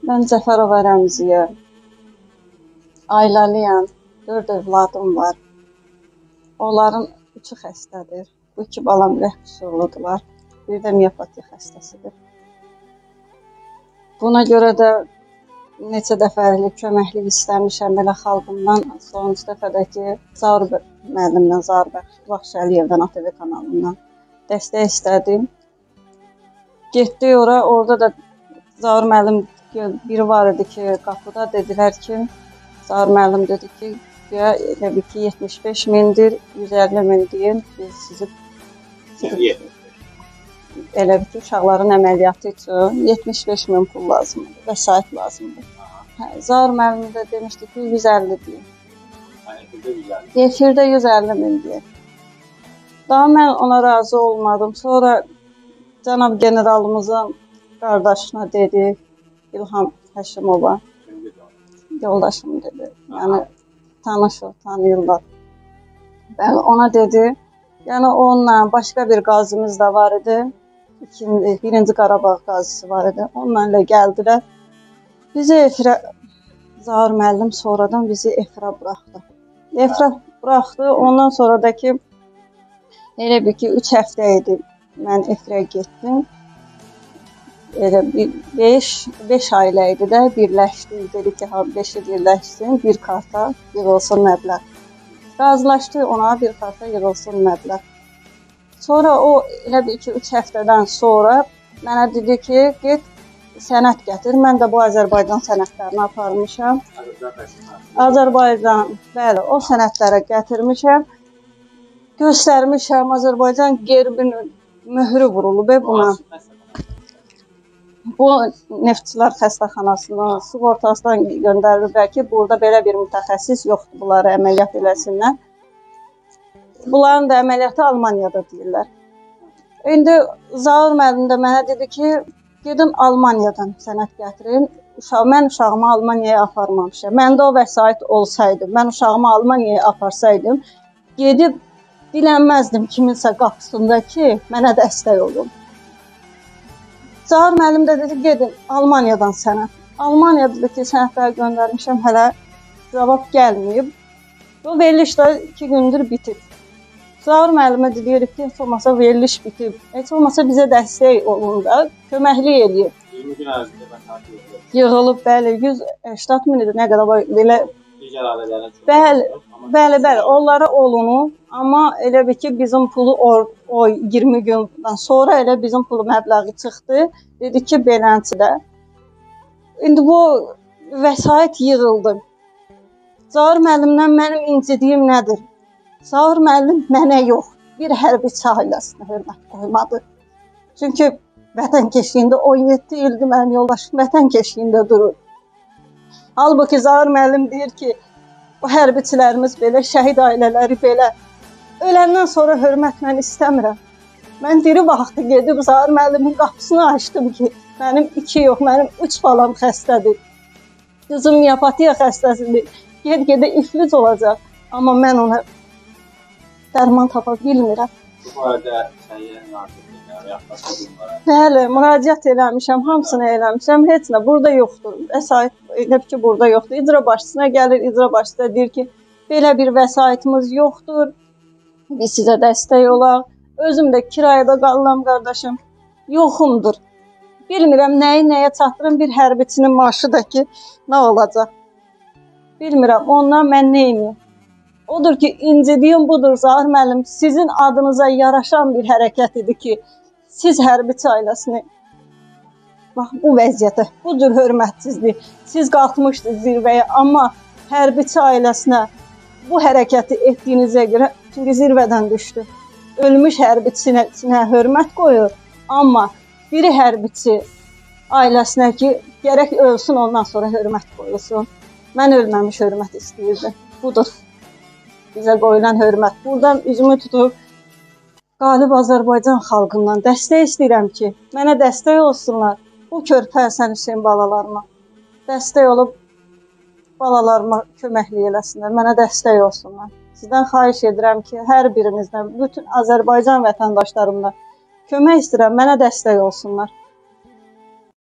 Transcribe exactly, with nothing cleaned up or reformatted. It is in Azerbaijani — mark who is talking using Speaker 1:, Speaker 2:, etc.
Speaker 1: Mən Cəfərova Rəmziyə, ailəliyəm, dörd övladım var. Onların üçü xəstədir. Bu iki balam ürək qüsurludular. Bir də miopatiya xəstəsidir. Buna görə də neçə dəfəlik köməklik istəmişəm belə xalqımdan. Sonuncu dəfədəki Zaur müəllimdən, Zaur Baxşəliyevdən, A T V kanalından dəstək istədim. Getdik ora, orada da Zaur müəllim biri var idi ki, qapıda dedilər ki, Zaur müəllim dedi ki, elə bir ki yetmiş beş mindir, yüz əlli min deyin, biz sizi elə bir ki, uşaqların əməliyyatı üçün yetmiş beş min pul lazımdır, vəsait lazımdır. Hə, Zaur müəllim də demişdi ki, yüz əlli deyin. Efirdə yüz əlli min deyin. Daha mən ona razı olmadım. Sonra cənab generalımızın qardaşına dedi, İlham Həşimova, yoldaşım dedi, yəni tanışır, tanıyırlar. Bəli, ona dedi, yəni onunla başqa bir qazimiz də var idi, İkinci, birinci Qarabağ qazisi var idi, onunla ilə gəldilər. Bizi efirə, Zaur müəllim sonradan bizi efirə buraxdı. Efirə buraxdı, ondan sonra da ki, elə bir ki, üç həftə idi, mən efirə getdim. Elə beş ailə idi də, birləşdik, dedi ki, beşi birləşsin, bir karta yığılsın məbləğ. Razılaşdı ona, bir karta yığılsın məbləğ. Sonra o, elə bir iki üç həftədən sonra mənə dedi ki, get sənət gətir. Mən də bu Azərbaycan sənətlərini aparmışam. Azərbaycan, bəli, o sənətlərə gətirmişəm. Göstərmişəm, Azərbaycan gerbinin möhrü vurulub buna. Bu Neftçilər xəstəxanasının sığortasından göndərilir ki, burada belə bir mütəxəssis yoxdur, bunları əməliyyat eləsinlər. Bunların da əməliyyatı Almaniyada deyirlər. İndi Zaur müəllim də mənə dedi ki, gedim Almaniyadan sənət gətirin. Mən uşağımı Almaniyaya aparmamışam. Məndə o vəsait olsaydı, mən uşağımı Almaniyaya aparsaydım, gedib dilənməzdim kiminsə qapısında ki, mənə dəstək olun. Zaur müəllim də dedi, gedin Almaniyadan sənət. Almaniyada ki, sənətləri göndərmişəm, hələ cavab gəlməyib. Bu veriliş də iki gündür bitib. Zaur müəllimə deyirik ki, heç olmasa veriliş bitib. Heç olmasa bizə dəstək olun da, köməklik eləyib.
Speaker 2: iyirmi gün ərzində vəsait yığılıb.
Speaker 1: Yığılıb, bəli, yüz səksən min idi, nə qədər var, belə.
Speaker 2: Digər ailələrə çox.
Speaker 1: Bəli, bəli, bəli, onlara olunub. Amma elə bir ki, bizim pulu o iyirmi gündən sonra elə bizim pulu məbləği çıxdı. Dedi ki, beləncidə. İndi bu vəsait yığıldı. Zaur müəllimdən mənim incidiyim nədir? Zaur müəllim mənə yox, bir hərbiçi ailəsinə hörmət qoymadı. Çünki vətən keşiyində on yeddi ildir mənim yoldaşım vətən keşiyində durur. Halbuki Zaur müəllim deyir ki, bu hərbiçilərimiz belə, şəhid ailələri belə. Öləndən sonra hörmət mən istəmirəm. Mən diri vaxtı gedib Zaur müəllimin qapısını açdım ki, mənim iki yox, mənim üç balam xəstədir. Qızım miopatiya xəstəsidir. Ged-gedə iflic olacaq. Amma mən ona dərman tapa bilmirəm.
Speaker 2: Bu barədə Səhiyyə Nazirliyinə və yaxud da qurumlara?
Speaker 1: Bəli, müraciət eləmişəm, hamısını eləmişəm. Heç nə, burada yoxdur. Vəsait elə ki, burada yoxdur. İcra başçısına gəlir, icra başçısı da deyir ki, belə bir vəsaitimiz yoxdur. Biz sizə dəstək olaq. Özüm də kirayədə qalıram qardaşım. Yoxumdur. Bilmirəm nəyi nəyə çatdırım, bir hərbiçinin maaşı da ki, nə olacaq. Bilmirəm, ondan mən neyim? Odur ki, incidiyim budur Zaur müəllim, sizin adınıza yaraşan bir hərəkət idi ki, siz hərbiçi ailəsini, bax, bu vəziyyətə, bu cür hörmətsizlik, siz qalxmışdınız zirvəyə, amma hərbiçi ailəsinə bu hərəkəti etdiyinizə görə, çünki zirvədən düşdü. Ölmüş hərbiçisinə hörmət qoyur, amma biri hərbiçi ailəsinə ki, gərək ölsün, ondan sonra hörmət qoyulsun. Mən ölməmiş hörmət istəyirdim. Budur bizə qoyulan hörmət. Buradan üzümü tutub, qalib Azərbaycan xalqından dəstək istəyirəm ki, mənə dəstək olsunlar. Bu körpə Həsən Hüseyn balalarıma dəstək olub, balalarıma köməklik eləsinlər, mənə dəstək olsunlar. Sizdən xahiş edirəm ki, hər birinizdən, bütün Azərbaycan vətəndaşlarımdan kömək istəyirəm, mənə dəstək olsunlar.